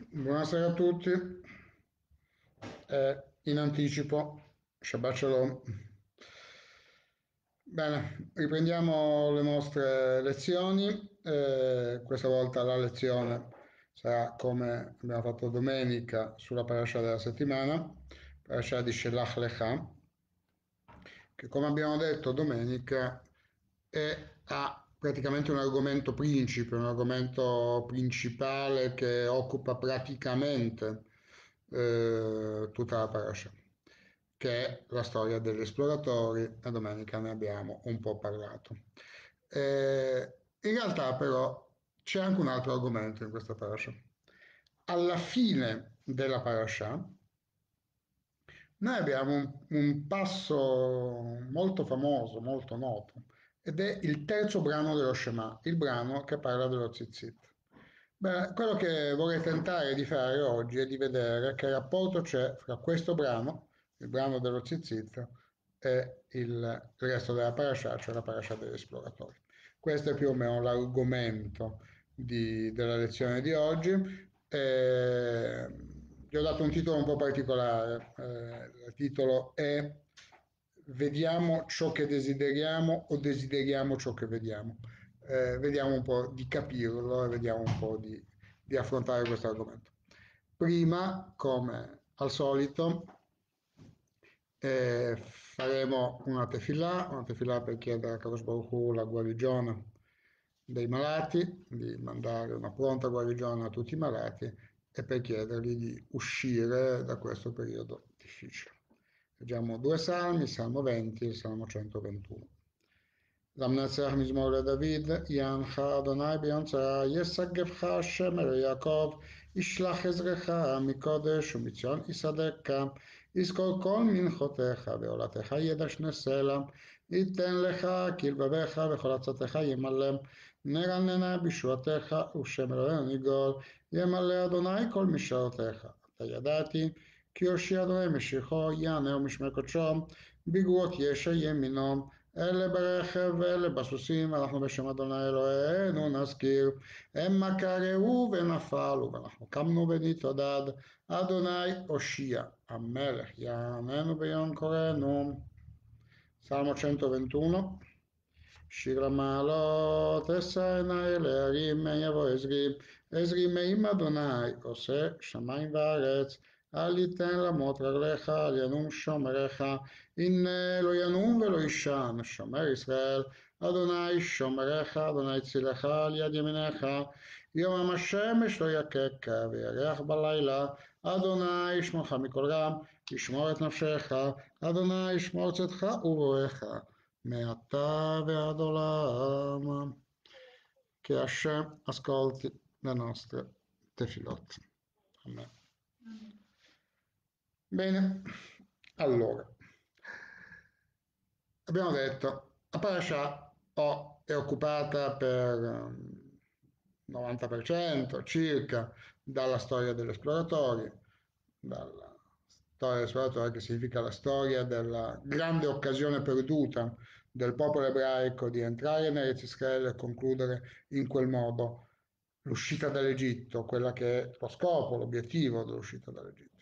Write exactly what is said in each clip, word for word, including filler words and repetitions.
Buonasera a tutti. Eh, in anticipo, Shabbat Shalom. Bene, riprendiamo le nostre lezioni. Eh, questa volta la lezione sarà come abbiamo fatto domenica sulla parasha della settimana, parasha di Shelach Lecha, che come abbiamo detto domenica è, ha praticamente un argomento principe, un argomento principale che occupa praticamente eh, tutta la parasha, che è la storia degli esploratori, e domenica ne abbiamo un po' parlato. Eh, in realtà però c'è anche un altro argomento in questa parasha. Alla fine della parasha noi abbiamo un, un passo molto famoso, molto noto, ed è il terzo brano dello Shema, il brano che parla dello Tzitzit. Beh, quello che vorrei tentare di fare oggi è di vedere che rapporto c'è fra questo brano, il brano dello Tzitzit, e il, il resto della parasha, cioè la parasha degli esploratori. Questo è più o meno l'argomento di- della lezione di oggi. Eh, gli ho dato un titolo un po' particolare, eh, il titolo è Vediamo ciò che desideriamo o desideriamo ciò che vediamo. Eh, vediamo un po' di capirlo e vediamo un po' di, di affrontare questo argomento. Prima, come al solito, eh, faremo una tefillah, una tefillah per chiedere a Kadosh Baruch Hu la guarigione dei malati, di mandare una pronta guarigione a tutti i malati e per chiedergli di uscire da questo periodo difficile. Leggiamo due salmi, Salmo venti e il Salmo centoventuno. למנצח מזמור לדוד, יענך אדוני ביום צרה, ישגבך השם אל יעקב, ישלח עזרך מקודש ומציון יסדקה, יזכור כל מנחותיך ועולתך ידשנה סלע, ייתן לך כלבביך וכל עצתך ימלא, נרננה בישועתך ושם אלוהינו יגאל, ימלא אדוני כל משאלותיך. עתה ידעתי כי יושיע אדוני משיחו, יענהו משמר קודשו, בגרות ישע ימינו, אלה ברכב ואלה בסוסים, אנחנו בשם אדוני אלוהינו נזכיר, המה קראו ונפלו, ואנחנו קמנו ונתעודד, אדוני הושיע, המלך יעננו ביום קורנו. Salmo centoventuno. שיר למעלות, אשא עיני אל ההרים, יבוא עזרי, עזרי מעם אדוני, עושה שמיים וארץ, אל יתן למוט רגליך, אל ינום שומריך, הנה לא ינום ולא יישן, שומר ישראל, אדוני שומריך, אדוני צילך על יד ימינך, יומם השמש לא יככה, וירח בלילה, אדוני ישמרך מכל רע, ישמור את נפשך, אדוני ישמור צאתך ובואך, מעתה ועד עולם, che Hashem ascolti le nostre tefilot. Amen. Bene, allora, abbiamo detto, la parasha o è occupata per um, novanta per cento circa dalla storia degli esploratori, dalla storia degli esploratori che significa la storia della grande occasione perduta del popolo ebraico di entrare in Eretz Israele e concludere in quel modo l'uscita dall'Egitto, quella che è lo scopo, l'obiettivo dell'uscita dall'Egitto.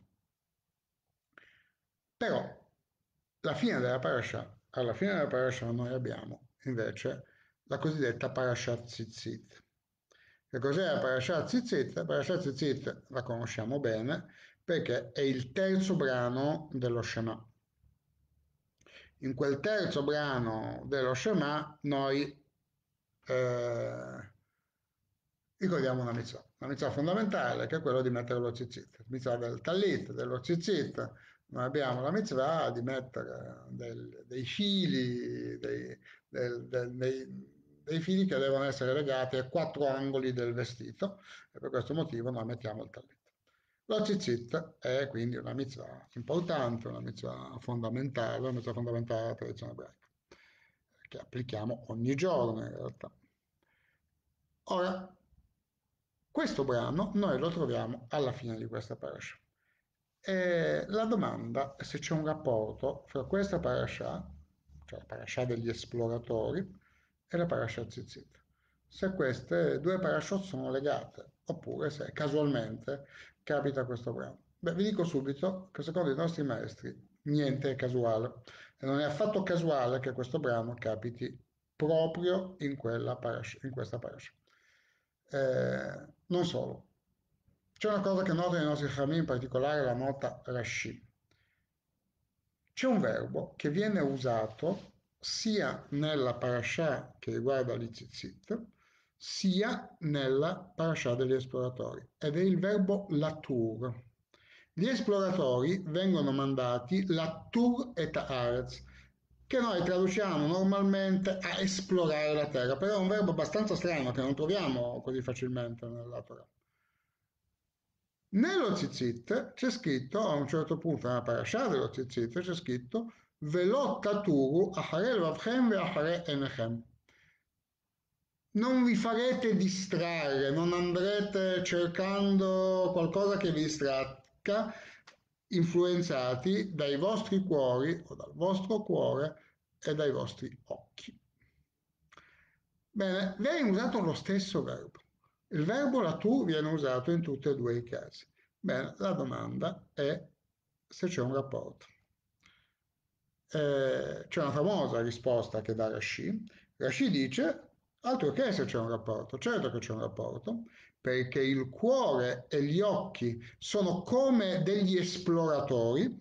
Però la fine della parasha, alla fine della parasha noi abbiamo invece la cosiddetta parasha Tzitzit. Che cos'è la parasha Tzitzit? La parasha Tzitzit la conosciamo bene perché è il terzo brano dello Shema. In quel terzo brano dello Shema noi eh, ricordiamo una mitzvah, una mitzvah fondamentale che è quella di mettere lo tzitzit, la mitzvah del tallit, dello tzitzit. Noi abbiamo la mitzvah di mettere del, dei fili, dei, del, del, dei, dei fili che devono essere legati ai quattro angoli del vestito e per questo motivo noi mettiamo il tallit. Lo tzitzit è quindi una mitzvah importante, una mitzvah fondamentale, una mitzvah fondamentale della tradizione ebraica, che applichiamo ogni giorno in realtà. Ora, questo brano noi lo troviamo alla fine di questa parasha. E la domanda è se c'è un rapporto fra questa parasha, cioè la parasha degli esploratori, e la parasha Tzitzit. Se queste due parashot sono legate, oppure se casualmente capita questo brano? Beh, vi dico subito che secondo i nostri maestri niente è casuale e non è affatto casuale che questo brano capiti proprio in, quella parasha, in questa parasha. Eh, non solo, c'è una cosa che notano i nostri Chachamim, in particolare la nota Rashi. C'è un verbo che viene usato sia nella parasha che riguarda gli tzitzit, sia nella parasha degli esploratori, ed è il verbo latur. Gli esploratori vengono mandati latur et haaretz, che noi traduciamo normalmente a esplorare la terra, però è un verbo abbastanza strano che non troviamo così facilmente nella Torah. Nello tzitzit c'è scritto, a un certo punto, nella parasha dello tzitzit, c'è scritto Velot taturu achare levavchem ve achare enechem. Non vi farete distrarre, non andrete cercando qualcosa che vi distracca, influenzati dai vostri cuori o dal vostro cuore e dai vostri occhi. Bene, viene usato lo stesso verbo. Il verbo latur viene usato in tutti e due i casi. Bene, la domanda è se c'è un rapporto. Eh, c'è una famosa risposta che dà Rashi. Rashi dice, altro che se c'è un rapporto, certo che c'è un rapporto, perché il cuore e gli occhi sono come degli esploratori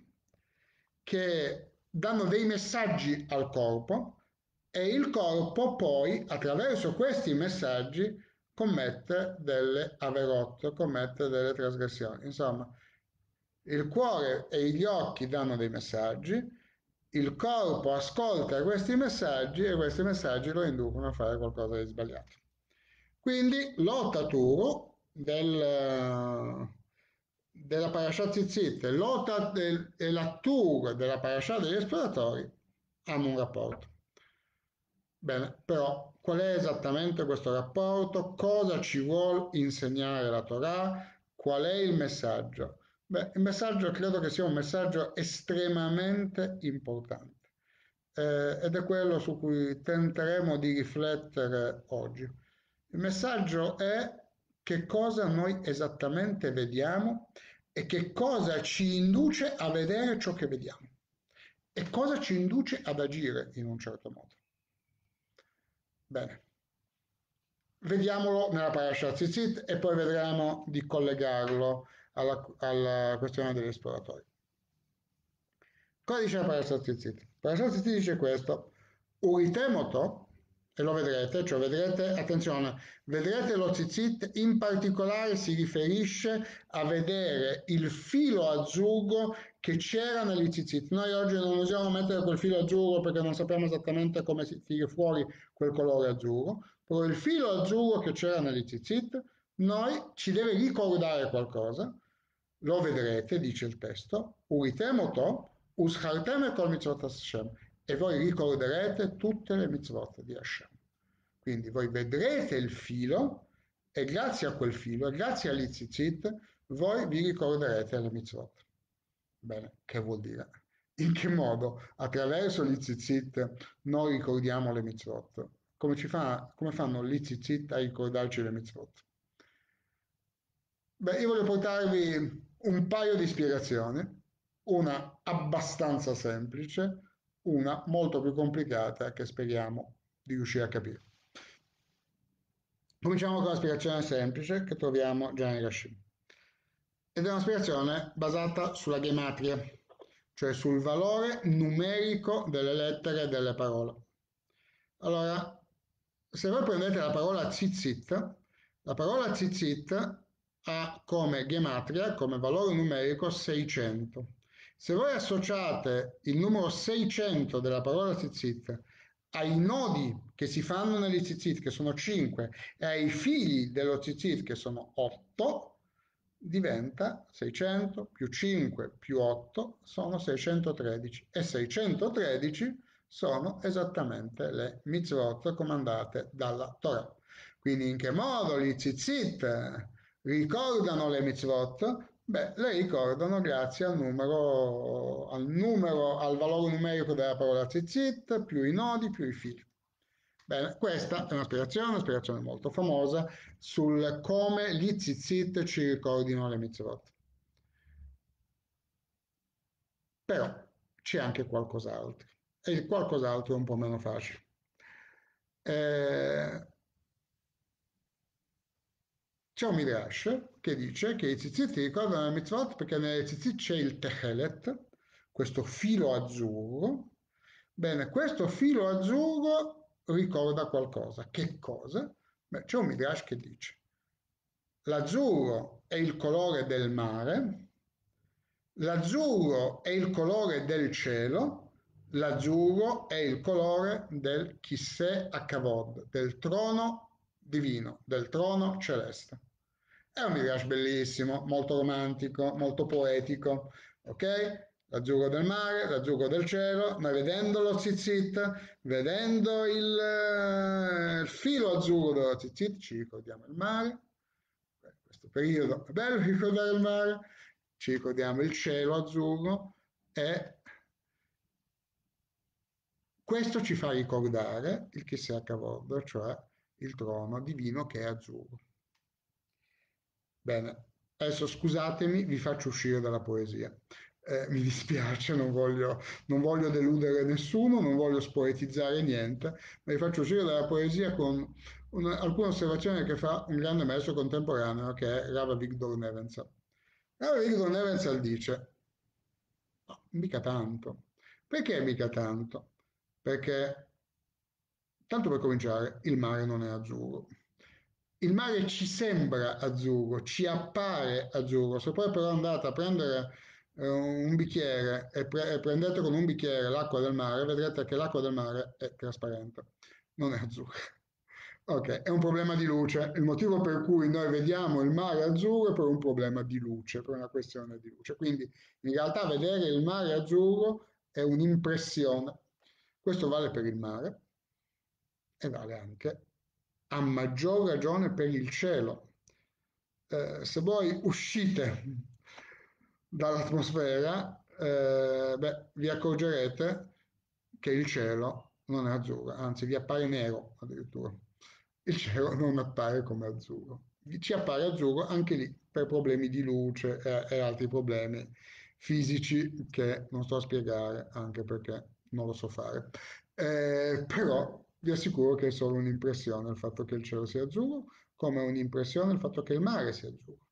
che danno dei messaggi al corpo e il corpo poi, attraverso questi messaggi, commette delle averot, commette delle trasgressioni. Insomma, il cuore e gli occhi danno dei messaggi, il corpo ascolta questi messaggi e questi messaggi lo inducono a fare qualcosa di sbagliato. Quindi l'otaturo del, della parasha Tzitzit del, e la tour della parasha degli esploratori hanno un rapporto. Bene, però qual è esattamente questo rapporto? Cosa ci vuole insegnare la Torah? Qual è il messaggio? Beh, il messaggio credo che sia un messaggio estremamente importante eh, ed è quello su cui tenteremo di riflettere oggi. Il messaggio è che cosa noi esattamente vediamo e che cosa ci induce a vedere ciò che vediamo e cosa ci induce ad agire in un certo modo. Bene, vediamolo nella parasha Tzitzit e poi vedremo di collegarlo alla, alla questione degli esploratori. Cosa dice la parasha Tzitzit? La parasha Tzitzit dice questo, uritemoto, e lo vedrete, cioè vedrete, attenzione, vedrete lo Tzitzit in particolare si riferisce a vedere il filo azzurro che c'era negli Tzitzit. Noi oggi non usiamo mettere quel filo azzurro perché non sappiamo esattamente come si tiri fuori quel colore azzurro, però il filo azzurro che c'era negli Tzitzit noi ci deve ricordare qualcosa, lo vedrete, dice il testo, uritemoto, uschartem e kol mitzvot Hashem, e voi ricorderete tutte le mitzvot di Hashem. Quindi voi vedrete il filo e grazie a quel filo, e grazie agli tzitzit, voi vi ricorderete le mitzvot. Bene, che vuol dire? In che modo attraverso gli tzitzit noi ricordiamo le mitzvot? Come, ci fa, come fanno gli tzitzit a ricordarci le mitzvot? Beh, io voglio portarvi un paio di spiegazioni, una abbastanza semplice, una molto più complicata che speriamo di riuscire a capire. Cominciamo con la spiegazione semplice che troviamo già in Rashi. Ed è una spiegazione basata sulla gematria, cioè sul valore numerico delle lettere e delle parole. Allora, se voi prendete la parola tzitzit, la parola tzitzit ha come gematria, come valore numerico seicento. Se voi associate il numero seicento della parola tzitzit ai nodi che si fanno negli tzitzit, che sono cinque, e ai figli dello tzitzit, che sono otto, diventa seicento più cinque più otto sono seicentotredici e seicentotredici sono esattamente le mitzvot comandate dalla Torah. Quindi in che modo gli tzitzit ricordano le mitzvot? Beh, le ricordano grazie al numero, al numero, al valore numerico della parola tzitzit, più i nodi, più i fili. Bene, questa è una spiegazione, una spiegazione molto famosa sul come gli tzitzit ci ricordino le mitzvot. Però c'è anche qualcos'altro e il qualcos'altro è un po' meno facile. Eh, C'è un Midrash che dice che i tzitzit ricordano le mitzvot perché nelle tzitzit c'è il techelet, questo filo azzurro. Bene, questo filo azzurro ricorda qualcosa. Che cosa? Beh, c'è un Midrash che dice l'azzurro è il colore del mare, l'azzurro è il colore del cielo, l'azzurro è il colore del Chissè Hakavod, del trono divino, del trono celeste. È un Midrash bellissimo, molto romantico, molto poetico, ok? L'azzurro del mare, l'azzurro del cielo, ma vedendo lo tzitzit, vedendo il, eh, il filo azzurro dello tzitzit, ci ricordiamo il mare, in questo periodo è bello ricordare il mare, ci ricordiamo il cielo azzurro e questo ci fa ricordare il Kiseh Kavod, cioè il trono divino che è azzurro. Bene, adesso scusatemi, vi faccio uscire dalla poesia. Eh, mi dispiace, non voglio, non voglio deludere nessuno, non voglio spoetizzare niente, ma vi faccio uscire dalla poesia con una, alcune osservazioni che fa un grande maestro contemporaneo che è Rav Avigdor Nebenzahl. Rav Avigdor Nebenzahl dice, no, mica tanto. Perché mica tanto? Perché, tanto per cominciare, il mare non è azzurro. Il mare ci sembra azzurro, ci appare azzurro. Se poi però andate a prendere eh, un bicchiere e, pre- e prendete con un bicchiere l'acqua del mare, vedrete che l'acqua del mare è trasparente, non è azzurra. Ok, è un problema di luce. Il motivo per cui noi vediamo il mare azzurro è per un problema di luce, per una questione di luce. Quindi in realtà vedere il mare azzurro è un'impressione. Questo vale per il mare e vale anche a maggior ragione per il cielo. Eh, se voi uscite dall'atmosfera, eh, beh, vi accorgerete che il cielo non è azzurro, anzi vi appare nero addirittura. Il cielo non appare come azzurro. Ci appare azzurro anche lì per problemi di luce e, e altri problemi fisici che non sto a spiegare, anche perché non lo so fare. Eh, però vi assicuro che è solo un'impressione il fatto che il cielo sia azzurro, come è un'impressione il fatto che il mare sia azzurro.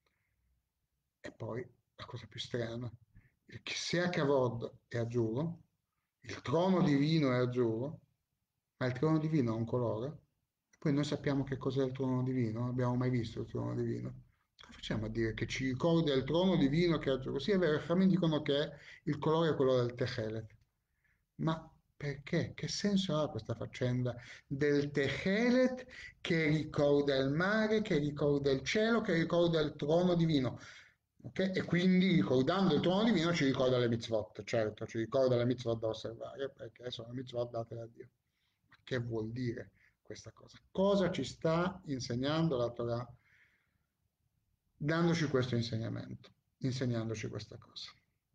E poi la cosa più strana, il Kisea Kavod è azzurro, il trono divino è azzurro, ma il trono divino ha un colore. E poi noi sappiamo che cos'è il trono divino, non abbiamo mai visto il trono divino. Come facciamo a dire che ci ricorda il trono divino che è azzurro? Sì, è vero, i mi dicono che il colore è quello del Techelet. Ma perché? Che senso ha questa faccenda del Techelet che ricorda il mare, che ricorda il cielo, che ricorda il trono divino? Ok? E quindi ricordando il trono divino ci ricorda le mitzvot, certo, ci ricorda le mitzvot da osservare, perché sono mitzvot date da Dio. Ma che vuol dire questa cosa? Cosa ci sta insegnando la Torah, dandoci questo insegnamento, insegnandoci questa cosa?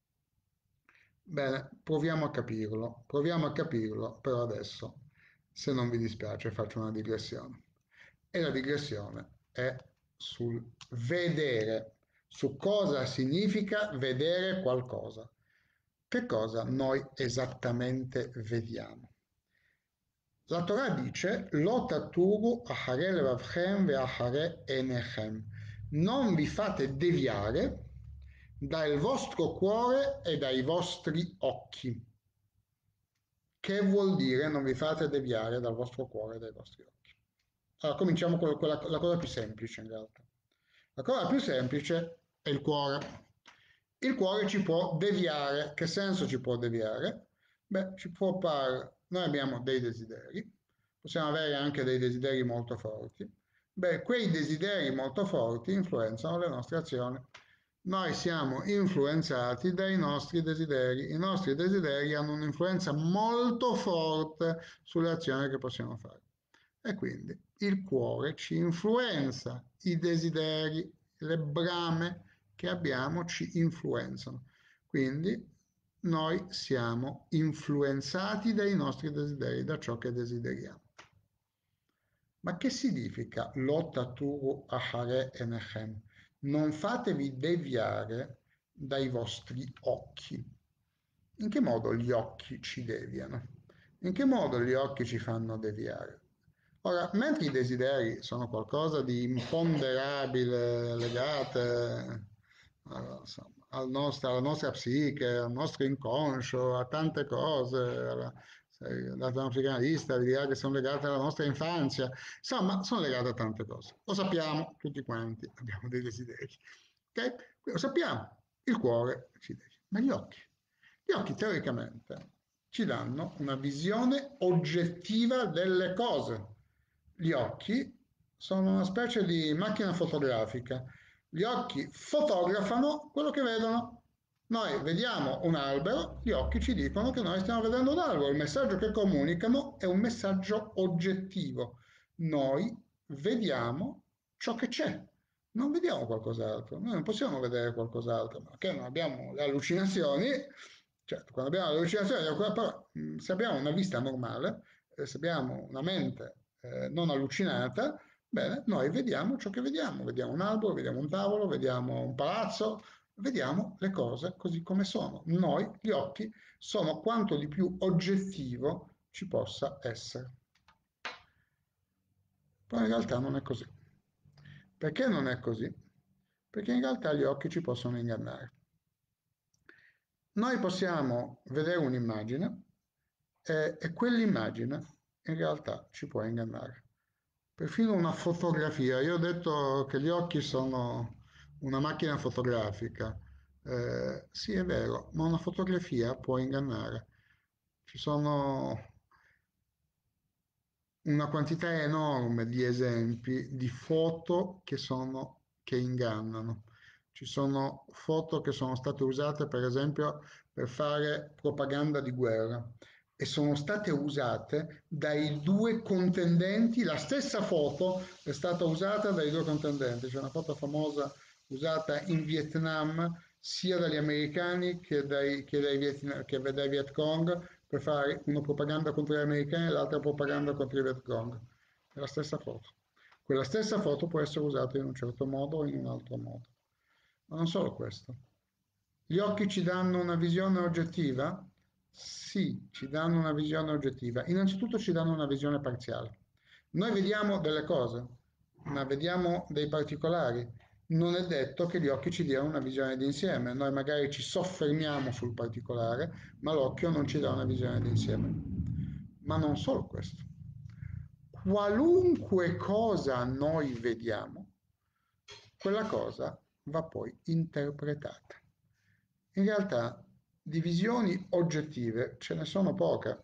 Bene, proviamo a capirlo, proviamo a capirlo, però adesso, se non vi dispiace, faccio una digressione. E la digressione è sul vedere, su cosa significa vedere qualcosa. Che cosa noi esattamente vediamo? La Torah dice, Lo taturu achare levavchem ve achare enechem. Non vi fate deviare dal vostro cuore e dai vostri occhi. Che vuol dire non vi fate deviare dal vostro cuore e dai vostri occhi? Allora, cominciamo con quella, la cosa più semplice in realtà. La cosa più semplice è il cuore. Il cuore ci può deviare. Che senso ci può deviare? Beh, ci può fare, noi abbiamo dei desideri, possiamo avere anche dei desideri molto forti. Beh, quei desideri molto forti influenzano le nostre azioni. Noi siamo influenzati dai nostri desideri. I nostri desideri hanno un'influenza molto forte sulle azioni che possiamo fare. E quindi il cuore ci influenza, i desideri, le brame che abbiamo ci influenzano. Quindi noi siamo influenzati dai nostri desideri, da ciò che desideriamo. Ma che significa lotta turu ahare enechem? Non fatevi deviare dai vostri occhi. In che modo gli occhi ci deviano? In che modo gli occhi ci fanno deviare? Ora, mentre i desideri sono qualcosa di imponderabile, legate eh, insomma, al nostro- alla nostra psiche, al nostro inconscio, a tante cose, alla, sei dato da un psicanalista, vi dirà che sono legate alla nostra infanzia, insomma, sono legate a tante cose. Lo sappiamo tutti quanti, abbiamo dei desideri. Ok? Lo sappiamo, il cuore ci dice, ma gli occhi? Gli occhi teoricamente ci danno una visione oggettiva delle cose. Gli occhi sono una specie di macchina fotografica. Gli occhi fotografano quello che vedono. Noi vediamo un albero, gli occhi ci dicono che noi stiamo vedendo un albero. Il messaggio che comunicano è un messaggio oggettivo. Noi vediamo ciò che c'è, non vediamo qualcos'altro, noi non possiamo vedere qualcos'altro, perché non abbiamo le allucinazioni, certo, quando abbiamo le allucinazioni, però, se abbiamo una vista normale, eh, se abbiamo una mente eh, non allucinata, bene, noi vediamo ciò che vediamo, vediamo un albero, vediamo un tavolo, vediamo un palazzo, vediamo le cose così come sono. Noi, gli occhi, sono quanto di più oggettivo ci possa essere. Poi in realtà non è così. Perché non è così? Perché in realtà gli occhi ci possono ingannare. Noi possiamo vedere un'immagine e, e quell'immagine in realtà ci può ingannare. Perfino una fotografia. Io ho detto che gli occhi sono una macchina fotografica. Eh, sì, è vero, ma una fotografia può ingannare. Ci sono una quantità enorme di esempi di foto che sono, che ingannano. Ci sono foto che sono state usate, per esempio, per fare propaganda di guerra e sono state usate dai due contendenti. La stessa foto è stata usata dai due contendenti. C'è una foto famosa usata in Vietnam sia dagli americani che dai, che dai, Vietna, che dai Viet Cong per fare una propaganda contro gli americani e l'altra propaganda contro i Viet Cong. È la stessa foto. Quella stessa foto può essere usata in un certo modo o in un altro modo. Ma non solo questo. Gli occhi ci danno una visione oggettiva? Sì, ci danno una visione oggettiva. Innanzitutto ci danno una visione parziale. Noi vediamo delle cose, ma vediamo dei particolari. Non è detto che gli occhi ci diano una visione d'insieme. Noi magari ci soffermiamo sul particolare, ma l'occhio non ci dà una visione d'insieme. Ma non solo questo. Qualunque cosa noi vediamo, quella cosa va poi interpretata. In realtà di visioni oggettive ce ne sono poche.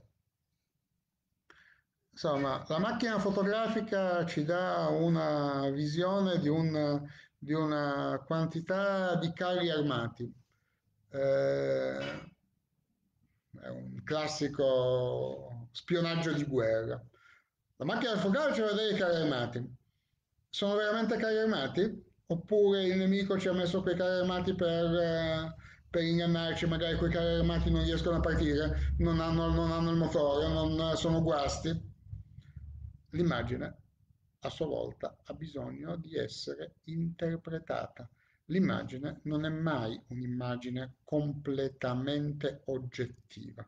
Insomma, la macchina fotografica ci dà una visione di, un, di una quantità di carri armati. Eh, è un classico spionaggio di guerra. La macchina fotografica ci vede i carri armati. Sono veramente carri armati? Oppure il nemico ci ha messo quei carri armati per, eh, per ingannarci? Magari quei carri armati non riescono a partire, non hanno, non hanno il motore, non sono guasti. L'immagine, a sua volta, ha bisogno di essere interpretata. L'immagine non è mai un'immagine completamente oggettiva.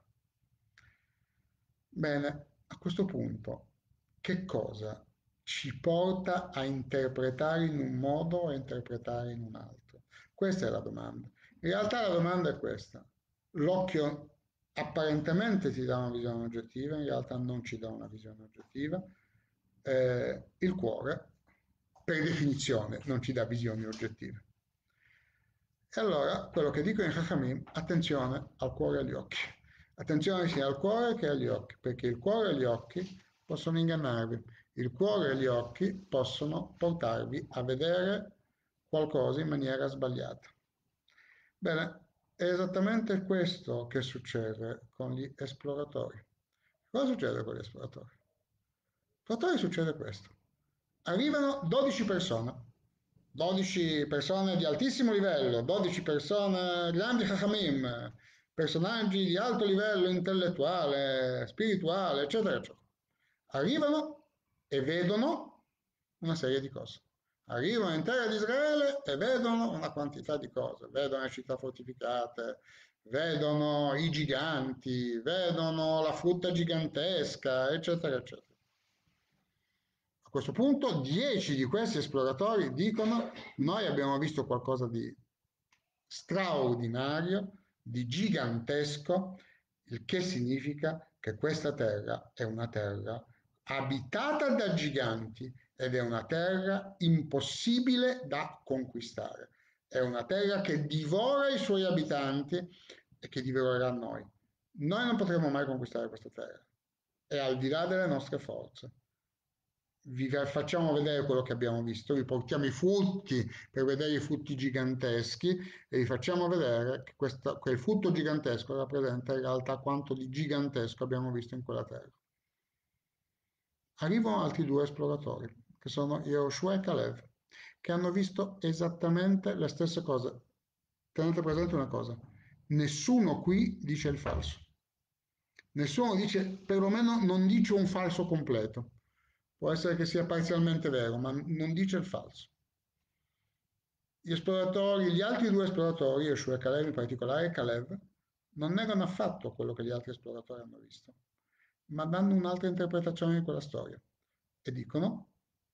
Bene, a questo punto, che cosa ci porta a interpretare in un modo o a interpretare in un altro? Questa è la domanda. In realtà la domanda è questa. L'occhio apparentemente ti dà una visione oggettiva, in realtà non ci dà una visione oggettiva. Eh, il cuore, per definizione, non ci dà visioni oggettive. E allora, quello che dico in Chachamim, attenzione al cuore e agli occhi. Attenzione sia al cuore che agli occhi, perché il cuore e gli occhi possono ingannarvi. Il cuore e gli occhi possono portarvi a vedere qualcosa in maniera sbagliata. Bene, è esattamente questo che succede con gli esploratori. Cosa succede con gli esploratori? Esploratori succede questo. Arrivano dodici persone, dodici persone di altissimo livello, dodici persone grandi Chachamim, personaggi di alto livello intellettuale, spirituale, eccetera, eccetera. Arrivano e vedono una serie di cose. Arrivano in terra di Israele e vedono una quantità di cose, vedono le città fortificate, vedono i giganti, vedono la frutta gigantesca, eccetera, eccetera. A questo punto dieci di questi esploratori dicono: noi abbiamo visto qualcosa di straordinario, di gigantesco, il che significa che questa terra è una terra abitata da giganti ed è una terra impossibile da conquistare. È una terra che divora i suoi abitanti e che divorerà noi. Noi non potremo mai conquistare questa terra. È al di là delle nostre forze. Vi facciamo vedere quello che abbiamo visto, vi portiamo i frutti per vedere i frutti giganteschi e vi facciamo vedere che questa, quel frutto gigantesco rappresenta in realtà quanto di gigantesco abbiamo visto in quella terra. Arrivano altri due esploratori, che sono Yehoshua e Caleb, che hanno visto esattamente le stesse cose. Tenete presente una cosa, nessuno qui dice il falso. Nessuno dice, perlomeno non dice un falso completo. Può essere che sia parzialmente vero, ma non dice il falso. Gli esploratori, gli altri due esploratori, Yoshua e Caleb in particolare, Caleb, non negano affatto quello che gli altri esploratori hanno visto, ma danno un'altra interpretazione di quella storia e dicono,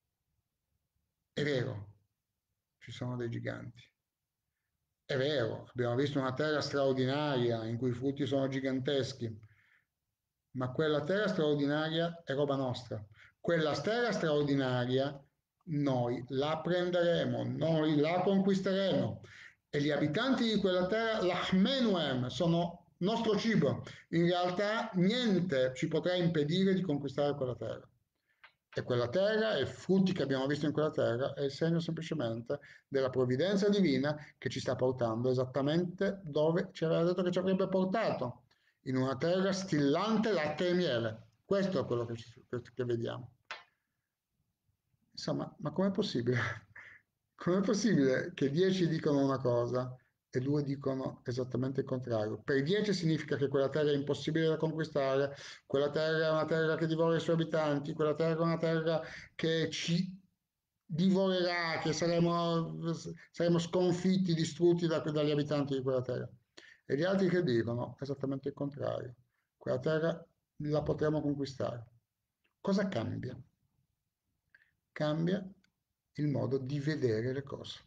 è vero, ci sono dei giganti. È vero, abbiamo visto una terra straordinaria in cui i frutti sono giganteschi, ma quella terra straordinaria è roba nostra. Quella terra straordinaria noi la prenderemo, noi la conquisteremo e gli abitanti di quella terra, l'Achmenuem, sono nostro cibo. In realtà niente ci potrà impedire di conquistare quella terra. E quella terra e i frutti che abbiamo visto in quella terra è il segno semplicemente della provvidenza divina che ci sta portando esattamente dove ci aveva detto che ci avrebbe portato, in una terra stillante latte e miele. Questo è quello che, ci, che vediamo. Insomma, ma com'è possibile? Com'è possibile che dieci dicono una cosa e due dicono esattamente il contrario? Per dieci significa che quella terra è impossibile da conquistare, quella terra è una terra che divora i suoi abitanti, quella terra è una terra che ci divorerà, che saremo, saremo sconfitti, distrutti da, dagli abitanti di quella terra. E gli altri che dicono esattamente il contrario. Quella terra la potremo conquistare. Cosa cambia? Cambia il modo di vedere le cose.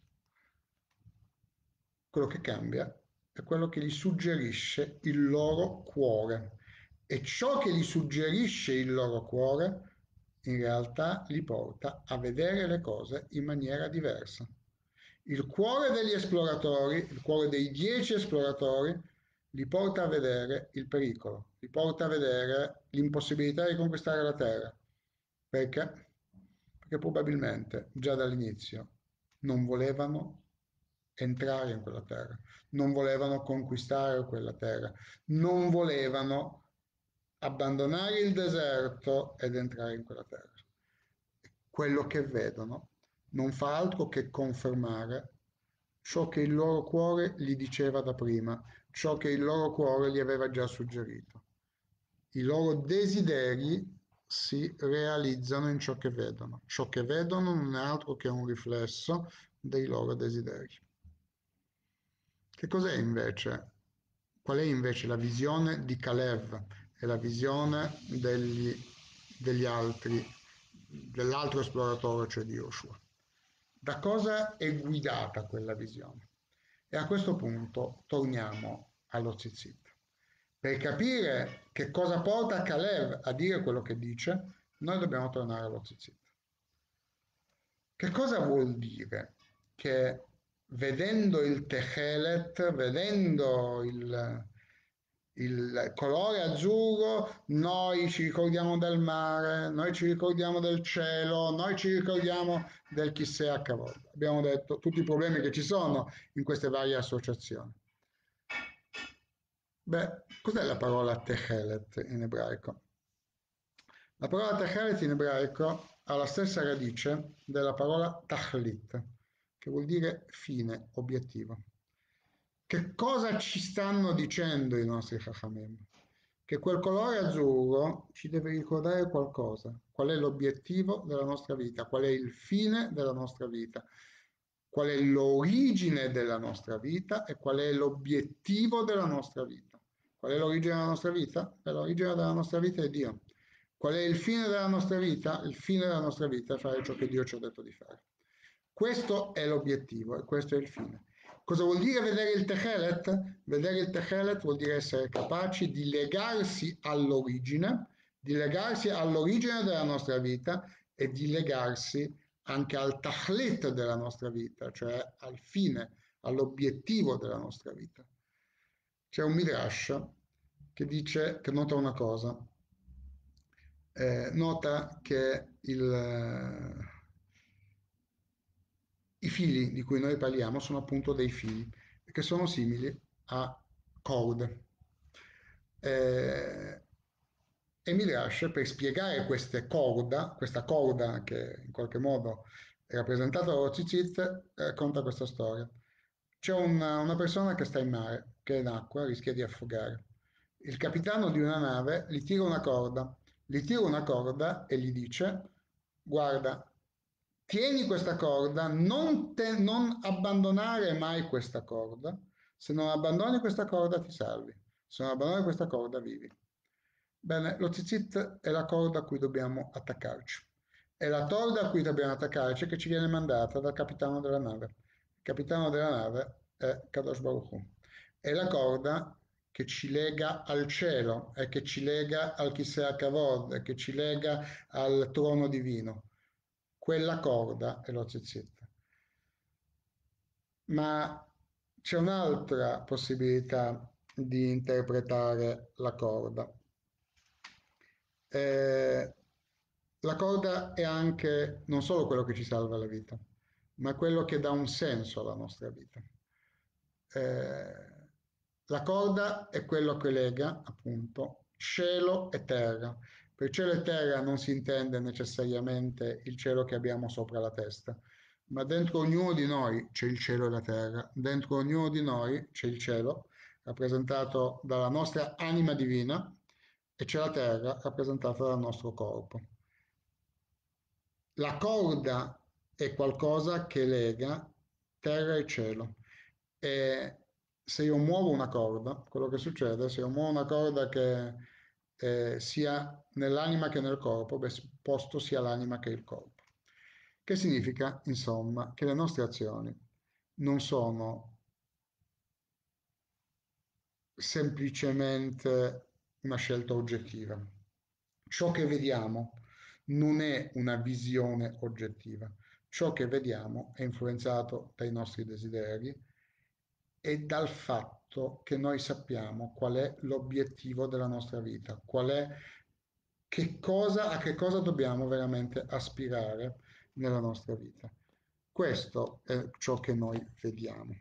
Quello che cambia è quello che gli suggerisce il loro cuore e ciò che gli suggerisce il loro cuore in realtà li porta a vedere le cose in maniera diversa. Il cuore degli esploratori, il cuore dei dieci esploratori, li porta a vedere il pericolo, li porta a vedere l'impossibilità di conquistare la terra. Perché? Perché probabilmente già dall'inizio non volevano entrare in quella terra, non volevano conquistare quella terra, non volevano abbandonare il deserto ed entrare in quella terra. Quello che vedono non fa altro che confermare ciò che il loro cuore gli diceva da prima, ciò che il loro cuore gli aveva già suggerito. I loro desideri si realizzano in ciò che vedono. Ciò che vedono non è altro che un riflesso dei loro desideri. Che cos'è invece? Qual è invece la visione di Kalev e la visione degli, degli altri, dell'altro esploratore, cioè di Joshua? Da cosa è guidata quella visione? E a questo punto torniamo allo Tzitzit. Per capire che cosa porta Kalev a dire quello che dice, noi dobbiamo tornare allo Tzitzit. Che cosa vuol dire? Che vedendo il Techelet, vedendo il, il colore azzurro, noi ci ricordiamo del mare, noi ci ricordiamo del cielo, noi ci ricordiamo del Chissea Kavod. Abbiamo detto tutti i problemi che ci sono in queste varie associazioni. Beh, cos'è la parola Techelet in ebraico? La parola Techelet in ebraico ha la stessa radice della parola Tachlit, che vuol dire fine, obiettivo. Che cosa ci stanno dicendo i nostri Chachamim? Che quel colore azzurro ci deve ricordare qualcosa. Qual è l'obiettivo della nostra vita? Qual è il fine della nostra vita? qual è l'origine della nostra vita e qual è l'obiettivo della nostra vita. Qual è l'origine della nostra vita? Beh, l'origine della nostra vita è Dio. Qual è il fine della nostra vita? Il fine della nostra vita è fare ciò che Dio ci ha detto di fare. Questo è l'obiettivo e questo è il fine. Cosa vuol dire vedere il Techelet? Vedere il Techelet vuol dire essere capaci di legarsi all'origine, di legarsi all'origine della nostra vita e di legarsi anche al Tachlit della nostra vita, cioè al fine, all'obiettivo della nostra vita. C'è un Midrash che dice, che nota una cosa, eh, nota che il, i fili di cui noi parliamo sono appunto dei fili che sono simili a corde. Eh, e Midrash, per spiegare queste corda, questa corda che in qualche modo è rappresentata dallo tzitzit, racconta questa storia. C'è una, una persona che sta in mare, che è in acqua, rischia di affogare. Il capitano di una nave gli tira una corda, gli tira una corda e gli dice: guarda, tieni questa corda, non, te, non abbandonare mai questa corda. Se non abbandoni questa corda ti salvi, se non abbandoni questa corda vivi. Bene, lo tzitzit è la corda a cui dobbiamo attaccarci. È la corda a cui dobbiamo attaccarci che ci viene mandata dal capitano della nave. Il capitano della nave è Kadosh Baruch Hu. È la corda che ci lega al cielo e che ci lega al Kisei Kavod e che ci lega al trono divino. Quella corda è lo tzitzit. Ma c'è un'altra possibilità di interpretare la corda. Eh, la corda è anche non solo quello che ci salva la vita, ma quello che dà un senso alla nostra vita. Eh, la corda è quello che lega, appunto, cielo e terra. Per cielo e terra non si intende necessariamente il cielo che abbiamo sopra la testa, ma dentro ognuno di noi c'è il cielo e la terra, dentro ognuno di noi c'è il cielo, rappresentato dalla nostra anima divina, e c'è la terra, rappresentata dal nostro corpo. La corda è qualcosa che lega terra e cielo. E se io muovo una corda, quello che succede, se io muovo una corda che eh, sia nell'anima che nel corpo, beh, posto sia l'anima che il corpo. Che significa, insomma, che le nostre azioni non sono semplicemente una scelta oggettiva. Ciò che vediamo non è una visione oggettiva. Ciò che vediamo è influenzato dai nostri desideri e dal fatto che noi sappiamo qual è l'obiettivo della nostra vita, qual è che cosa, a che cosa dobbiamo veramente aspirare nella nostra vita. Questo è ciò che noi vediamo.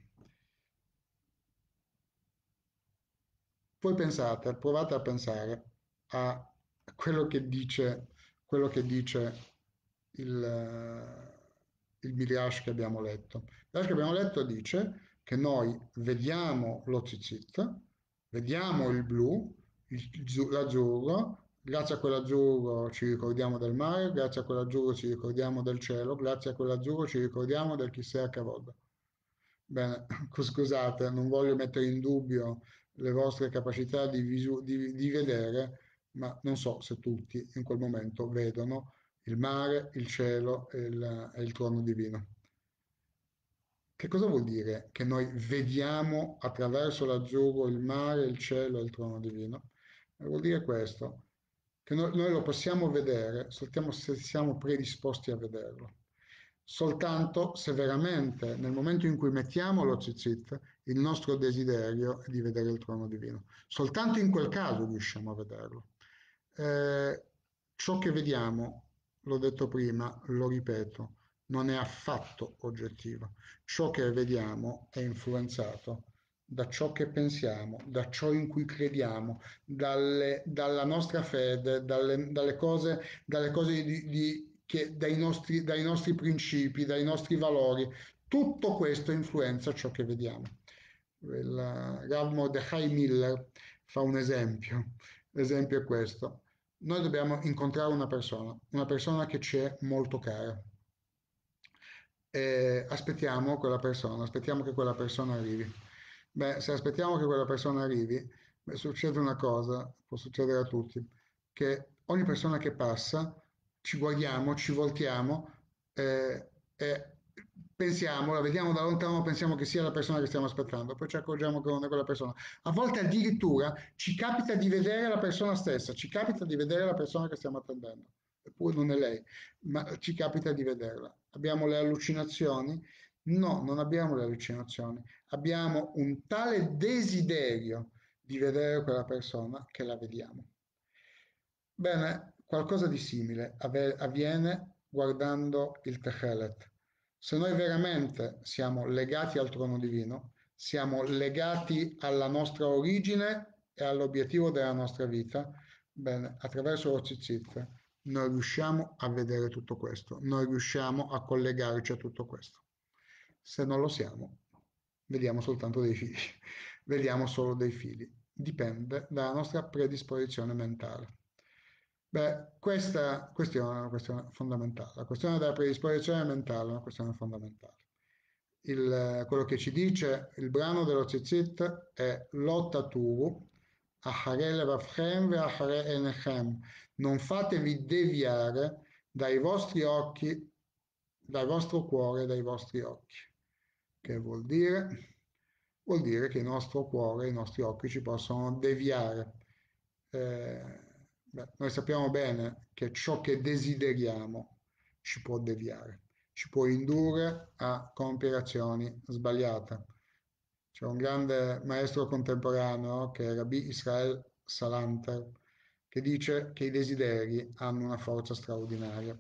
Voi pensate, provate a pensare a quello che dice, quello che dice il, eh, il Midrash che abbiamo letto. Il Midrash che abbiamo letto dice che noi vediamo lo tzitzit, vediamo il blu, il- l'azzurro, grazie a quell'azzurro ci ricordiamo del mare, grazie a quell'azzurro ci ricordiamo del cielo, grazie a quell'azzurro ci ricordiamo del Kisei Kavod. Bene, scusate, non voglio mettere in dubbio le vostre capacità di, visu- di- di vedere, ma non so se tutti in quel momento vedono il mare, il cielo e il, e il trono divino. Che cosa vuol dire che noi vediamo attraverso l'azzurro il mare, il cielo e il trono divino? Eh, Vuol dire questo, che noi, noi lo possiamo vedere soltanto se siamo predisposti a vederlo. Soltanto se veramente nel momento in cui mettiamo lo tzitzit, il nostro desiderio è di vedere il trono divino. Soltanto in quel caso riusciamo a vederlo. Eh, ciò che vediamo, l'ho detto prima, lo ripeto, non è affatto oggettivo. Ciò che vediamo è influenzato da ciò che pensiamo, da ciò in cui crediamo, dalle- dalla nostra fede, dalle, dalle cose, dalle cose di, di- che, dai nostri, dai nostri principi, dai nostri valori. Tutto questo influenza ciò che vediamo. Il Rav Mordechai Miller fa un esempio. L'esempio è questo. Noi dobbiamo incontrare una persona, una persona che ci è molto cara. e aspettiamo quella persona, aspettiamo che quella persona arrivi. Beh, se aspettiamo che quella persona arrivi, beh, succede una cosa, può succedere a tutti, che ogni persona che passa ci guardiamo, ci voltiamo eh, e pensiamo, la vediamo da lontano, pensiamo che sia la persona che stiamo aspettando, poi ci accorgiamo che non è quella persona. A volte addirittura ci capita di vedere la persona stessa, ci capita di vedere la persona che stiamo attendendo, eppure non è lei, ma ci capita di vederla. Abbiamo le allucinazioni? No, non abbiamo le allucinazioni, abbiamo un tale desiderio di vedere quella persona che la vediamo. Bene, qualcosa di simile ave- avviene guardando il Techelet. Se noi veramente siamo legati al trono divino, siamo legati alla nostra origine e all'obiettivo della nostra vita, bene, attraverso lo tzitzit noi riusciamo a vedere tutto questo, noi riusciamo a collegarci a tutto questo. Se non lo siamo, vediamo soltanto dei fili, vediamo solo dei fili. Dipende dalla nostra predisposizione mentale. Beh, questa, questa è una questione fondamentale. La questione della predisposizione mentale è una questione fondamentale. Il, quello che ci dice il brano dello Tzitzit è Lotta Turu, Achare Levavchem ve Achare Enechem. Non fatevi deviare dai vostri occhi, dal vostro cuore, dai vostri occhi. Che vuol dire? Vuol dire che il nostro cuore, i nostri occhi ci possono deviare. Eh, beh, noi sappiamo bene che ciò che desideriamo ci può deviare, ci può indurre a compiere azioni sbagliate. C'è un grande maestro contemporaneo che è Rabbi Israel Salanter, che dice che i desideri hanno una forza straordinaria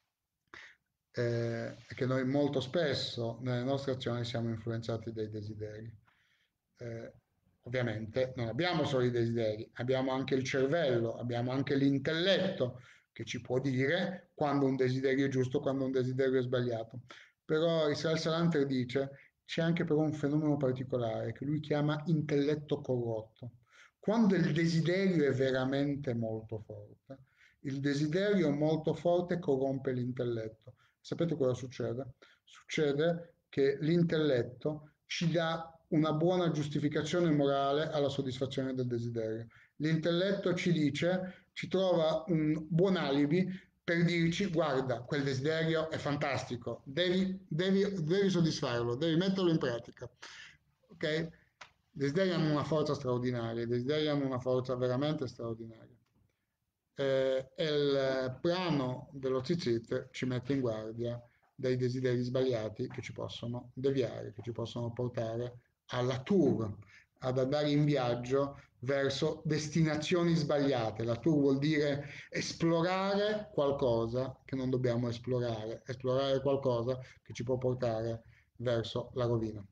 eh, e che noi molto spesso nelle nostre azioni siamo influenzati dai desideri. Eh, ovviamente non abbiamo solo i desideri, abbiamo anche il cervello, abbiamo anche l'intelletto che ci può dire quando un desiderio è giusto, quando un desiderio è sbagliato. Però Israel Salanter dice c'è anche però un fenomeno particolare che lui chiama intelletto corrotto. Quando il desiderio è veramente molto forte, il desiderio molto forte corrompe l'intelletto. Sapete cosa succede? Succede che l'intelletto ci dà una buona giustificazione morale alla soddisfazione del desiderio. L'intelletto ci dice, ci trova un buon alibi per dirci guarda, quel desiderio è fantastico, devi, devi, devi soddisfarlo, devi metterlo in pratica. Ok? I desideri hanno una forza straordinaria, i desideri hanno una forza veramente straordinaria. Eh, e il brano dello Tzitzit ci mette in guardia dai desideri sbagliati che ci possono deviare, che ci possono portare alla tour, ad andare in viaggio verso destinazioni sbagliate. La tour vuol dire esplorare qualcosa che non dobbiamo esplorare, esplorare qualcosa che ci può portare verso la rovina.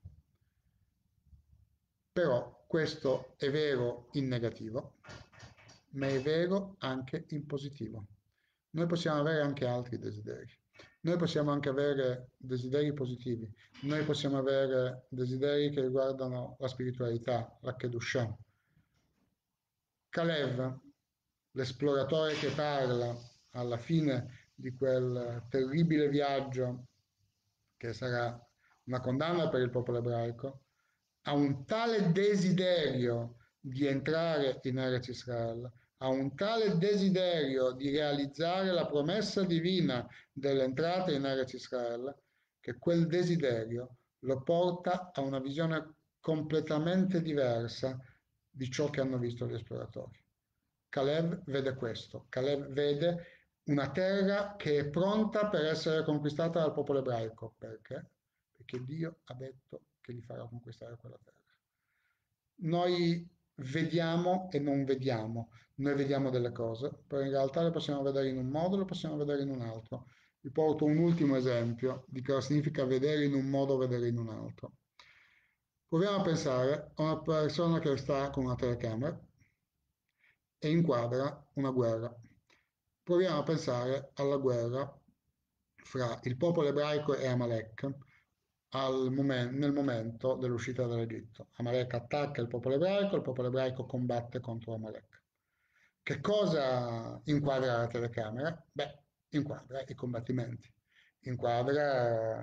Però questo è vero in negativo, ma è vero anche in positivo. Noi possiamo avere anche altri desideri. Noi possiamo anche avere desideri positivi. Noi possiamo avere desideri che riguardano la spiritualità, la Kedusha. Kalev, l'esploratore che parla alla fine di quel terribile viaggio che sarà una condanna per il popolo ebraico, ha un tale desiderio di entrare in Eretz Israele, ha un tale desiderio di realizzare la promessa divina dell'entrata in Eretz Israele, che quel desiderio lo porta a una visione completamente diversa di ciò che hanno visto gli esploratori. Caleb vede questo, Caleb vede una terra che è pronta per essere conquistata dal popolo ebraico. Perché? Perché Dio ha detto che gli farà conquistare quella terra. Noi vediamo e non vediamo, noi vediamo delle cose, però in realtà le possiamo vedere in un modo, le possiamo vedere in un altro. Vi porto un ultimo esempio di cosa significa vedere in un modo o vedere in un altro. Proviamo a pensare a una persona che sta con una telecamera e inquadra una guerra. Proviamo a pensare alla guerra fra il popolo ebraico e Amalek al momen- nel momento dell'uscita dall'Egitto. Amalek attacca il popolo ebraico, il popolo ebraico combatte contro Amalek. Che cosa inquadra la telecamera? Beh, inquadra i combattimenti, inquadra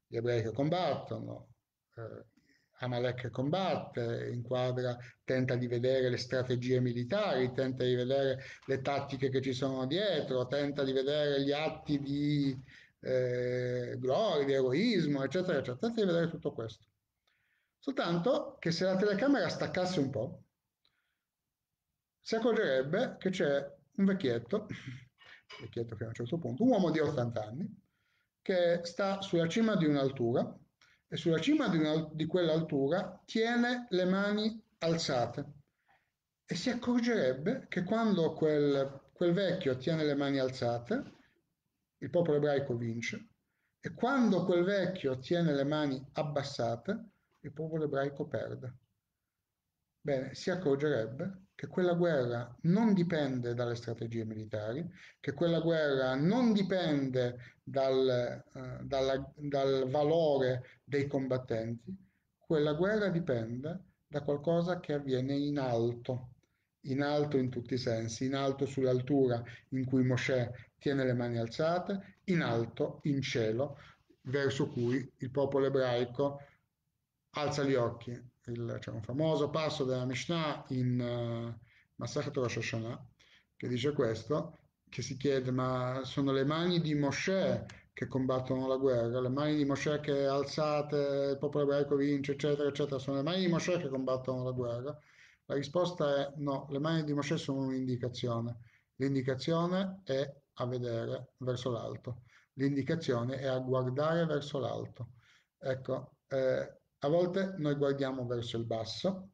gli ebrei che combattono, eh, Amalek che combatte, inquadra, tenta di vedere le strategie militari, tenta di vedere le tattiche che ci sono dietro, tenta di vedere gli atti di eh, gloria, di eroismo, eccetera, eccetera, tenta di vedere tutto questo. Soltanto che se la telecamera staccasse un po', si accorgerebbe che c'è un vecchietto, vecchietto fino a un certo punto, un uomo di ottanta anni, che sta sulla cima di un'altura e sulla cima di, una, di quell'altura tiene le mani alzate e si accorgerebbe che quando quel, quel vecchio tiene le mani alzate, il popolo ebraico vince e quando quel vecchio tiene le mani abbassate, il popolo ebraico perde. Bene, si accorgerebbe che quella guerra non dipende dalle strategie militari, che quella guerra non dipende dal, eh, dalla- dal valore dei combattenti, quella guerra dipende da qualcosa che avviene in alto, in alto in tutti i sensi, in alto sull'altura in cui Mosè tiene le mani alzate, in alto in cielo, verso cui il popolo ebraico alza gli occhi. Il- c'è un famoso passo della Mishnah in uh, Masachet Rosh Hashanah che dice questo, che si chiede, ma sono le mani di Mosè che combattono la guerra, le mani di Mosè che alzate, il popolo ebraico vince, eccetera, eccetera, sono le mani di Mosè che combattono la guerra? La risposta è no, le mani di Mosè sono un'indicazione. L'indicazione è a vedere verso l'alto, l'indicazione è a guardare verso l'alto. Ecco, eh, a volte noi guardiamo verso il basso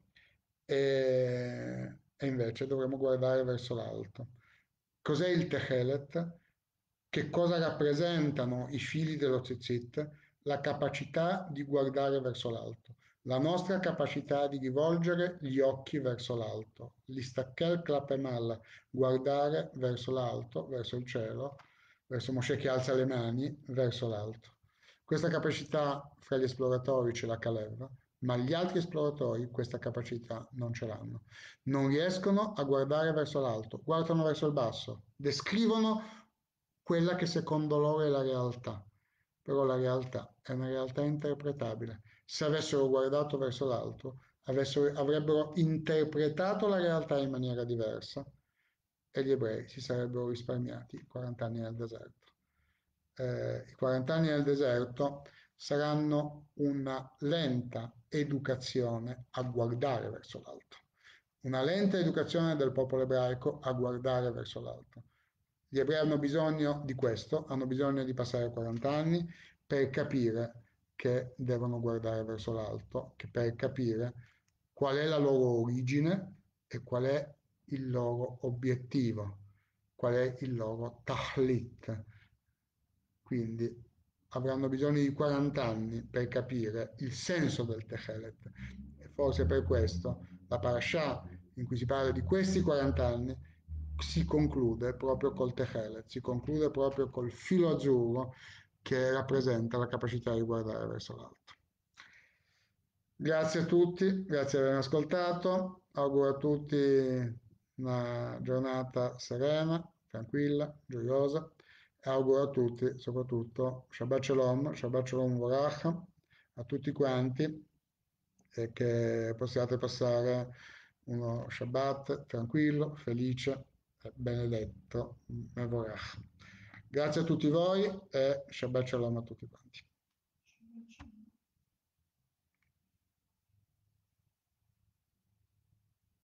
e, e invece dovremmo guardare verso l'alto. Cos'è il Techelet? Che cosa rappresentano i fili dello tzitzit? La capacità di guardare verso l'alto, la nostra capacità di rivolgere gli occhi verso l'alto, l'istakel klapemal, guardare verso l'alto, verso il cielo, verso Mosè che alza le mani, verso l'alto. Questa capacità fra gli esploratori ce l'ha Kalev, ma gli altri esploratori questa capacità non ce l'hanno. Non riescono a guardare verso l'alto, guardano verso il basso, descrivono quella che secondo loro è la realtà, però la realtà è una realtà interpretabile. Se avessero guardato verso l'alto, avessero- avrebbero interpretato la realtà in maniera diversa e gli ebrei si sarebbero risparmiati quaranta anni nel deserto. Eh, I quaranta anni nel deserto saranno una lenta educazione a guardare verso l'alto, una lenta educazione del popolo ebraico a guardare verso l'alto. Gli ebrei hanno bisogno di questo, hanno bisogno di passare quaranta anni per capire che devono guardare verso l'alto, che per capire qual è la loro origine e qual è il loro obiettivo, qual è il loro tahlit. Quindi avranno bisogno di quaranta anni per capire il senso del Techelet. E forse per questo la parasha in cui si parla di questi quaranta anni si conclude proprio col Techelet, si conclude proprio col filo azzurro che rappresenta la capacità di guardare verso l'alto. Grazie a tutti, grazie di avermi ascoltato, auguro a tutti una giornata serena, tranquilla, gioiosa e auguro a tutti soprattutto Shabbat Shalom, Shabbat Shalom Vorach, a tutti quanti e che possiate passare uno Shabbat tranquillo, felice e benedetto, Mevorach. Grazie a tutti voi e Shabbat Shalom a tutti quanti.